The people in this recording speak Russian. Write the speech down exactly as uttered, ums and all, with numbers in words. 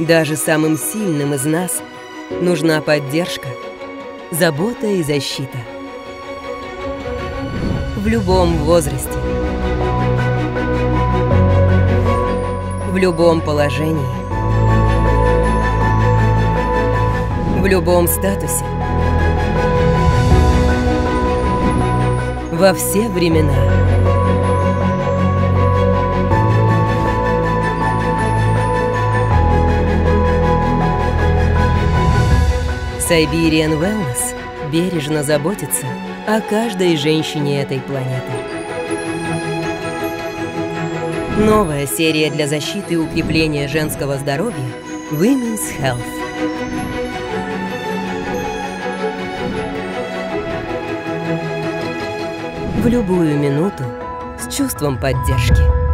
Даже самым сильным из нас нужна поддержка, забота и защита. В любом возрасте, в любом положении, в любом статусе, во все времена. Siberian Wellness бережно заботится о каждой женщине этой планеты. Новая серия для защиты и укрепления женского здоровья Women's Health. В любую минуту с чувством поддержки.